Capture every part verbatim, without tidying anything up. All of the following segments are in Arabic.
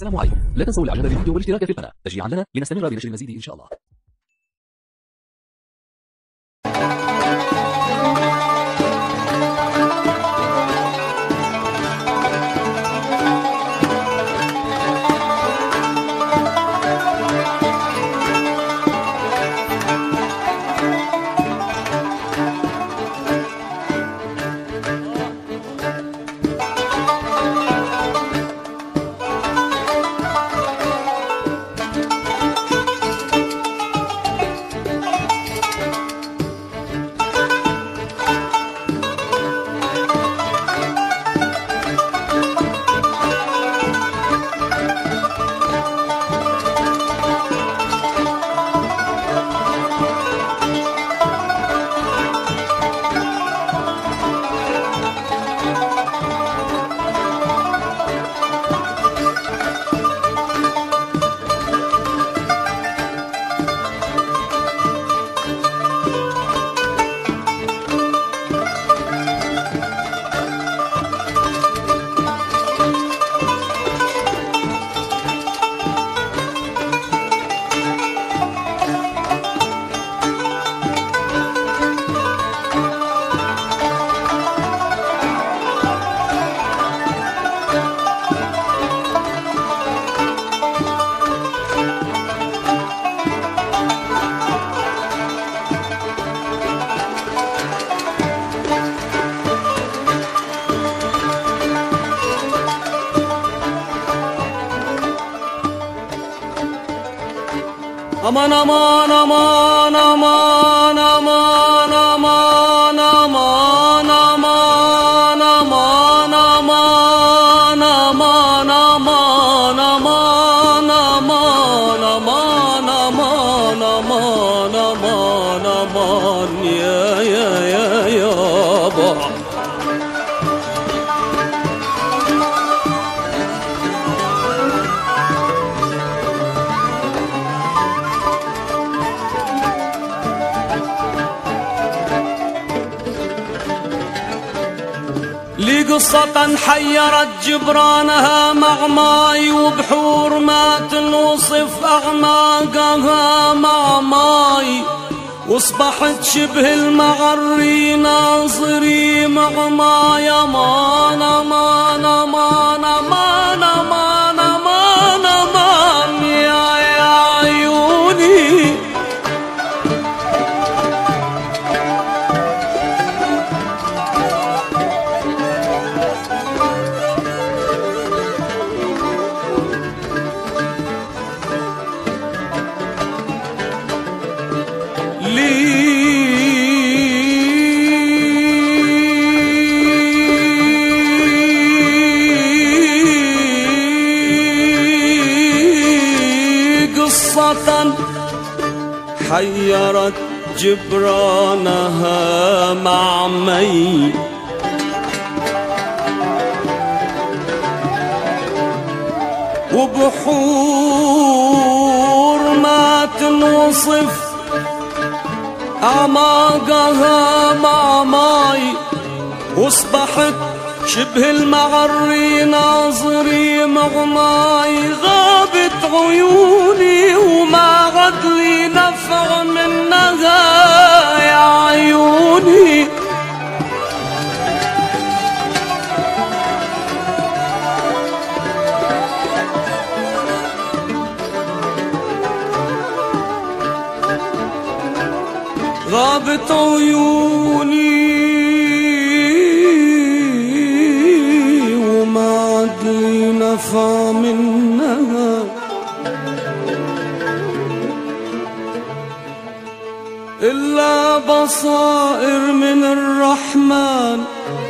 السلام عليكم، لا تنسوا الاعجاب بالفيديو والاشتراك في القناة تشجيعا لنا لنستمر بنشر المزيد ان شاء الله. aman aman aman aman aman aman aman aman aman aman aman aman aman aman aman aman aman aman aman ya ya ya yaba. لي قصة حيرت جبرانها مع ماي وبحور ما تنوصف أعماقها مع ماي، واصبحت شبه المعري ناظري مع ماي. أمان أمان أمان أمان أمان أمان أمان يا يا عيوني. قصة حيرت جبرانها مع مي، وبحور ما تنوصف أعماقها مع ماي، واصبحت شبه المعري ناظري مع ماي. غابت عيوني وما عد لي نفع منها يا عيوني. غابت عيوني وما عد لي نفع منها إلا بصائر من الرحمن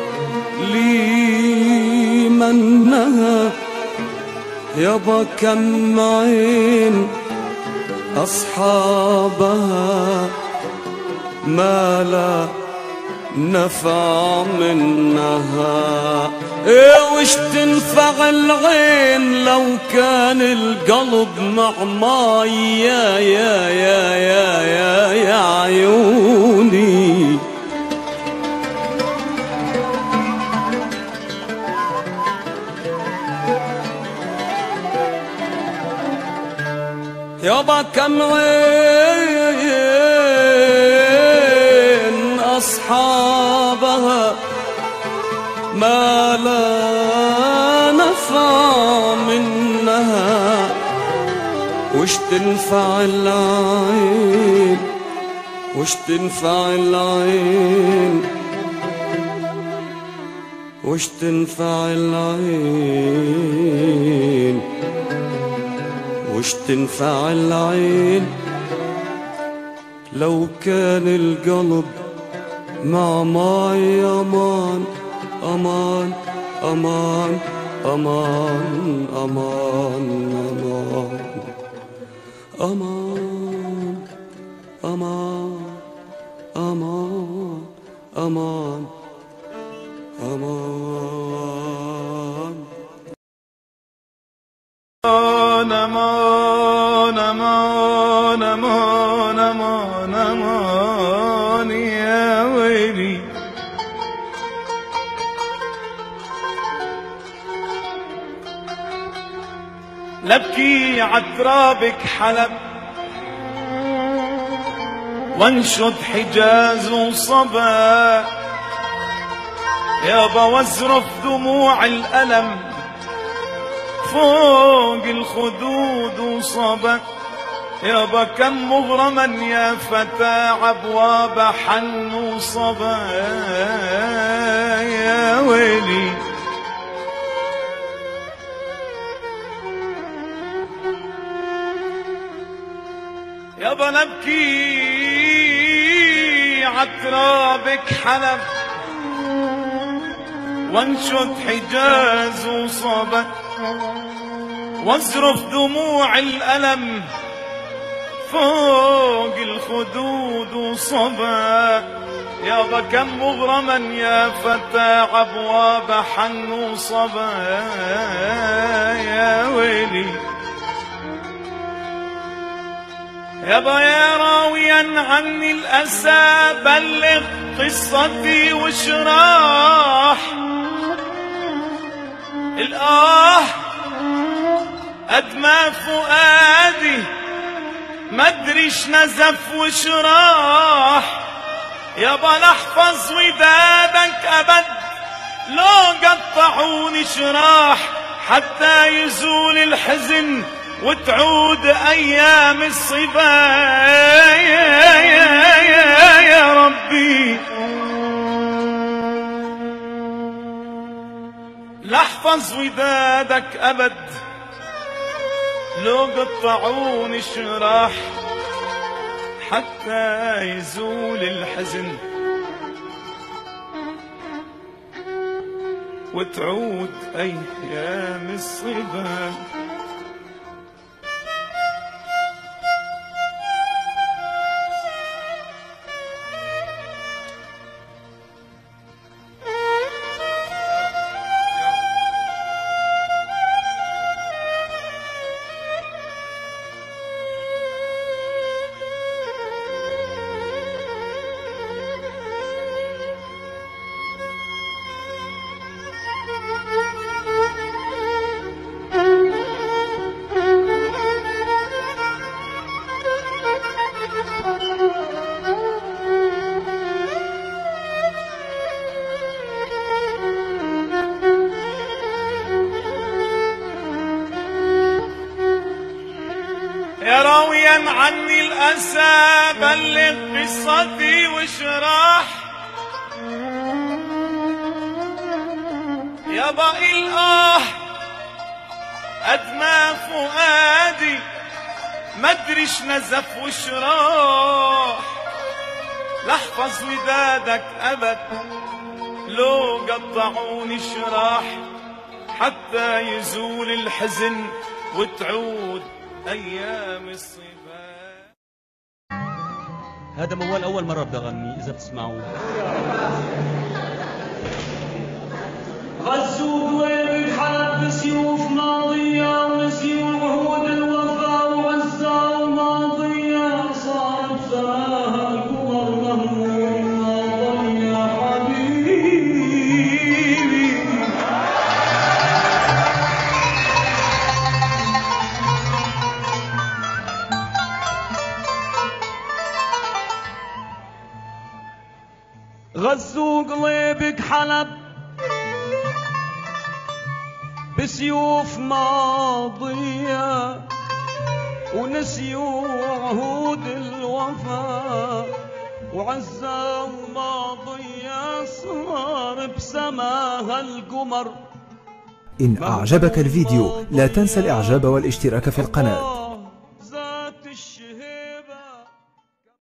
لي منها. يابا كم عين أصحابها ما لا نفع منها. ايه وش تنفع العين لو كان القلب مع ماي يا يا يا يا يا يا عيوني. يابا كم عين أصحابها ما لا نفع منها، وش تنفع العين وش تنفع العين وش تنفع العين وش تنفع العين لو كان القلب مع ماي أمان أمان أمان أمان أمان أمان أمان أمان أمان أمان أمان أمان أمان أمان أمان أمان يا ويلي. لبكي عترابك حلب وانشد حجاز وصبا، يابا وازرف دموع الألم فوق الخدود وصبا، يابا كم مغرما يا فتى عبواب حن وصبا يا ويلي. يابا نبكي عترابك حلب وانشد حجاز وصبا، واصرف دموع الألم فوق الخدود وصبا، يابا كم مغرما يا فتى عبواب حن وصبا يا ويلي. يابا يا راويا عني الأسى بلغ قصتي واشراح، الآه قد ما فؤادي مدريش نزف وشراح، يابا لحفظ ودادك أبد لو قطعوني شراح، حتى يزول الحزن وتعود أيام الصبا يا, يا, يا, يا ربي. لحفظ ودادك أبد لو قطعوني الشراح، حتى يزول الحزن وتعود أيام الصبا. يا راويا عني الأسى بلغ قصتي واشرح، يابا الآه قد ما فؤادي مدريش نزف وشراح، لحفظ ودادك أبد لو قطعوني شراح، حتى يزول الحزن وتعود أيام الصبا. هذا موال أول مرة بدي أغني إذا بتسمعوه. غزوا دويب بحلب بسيوف ماضية ونسيوا الوعود الوفا وغزة الماضية، صارت فراها قمر مهموم ناظر يا حبيبي. غزوا قليبك حلب بسيوف ماضية ونسيوا عهود الوفا وعزة ماضية صار بسماها القمر. إن أعجبك الفيديو لا تنسى الإعجاب والاشتراك في القناة.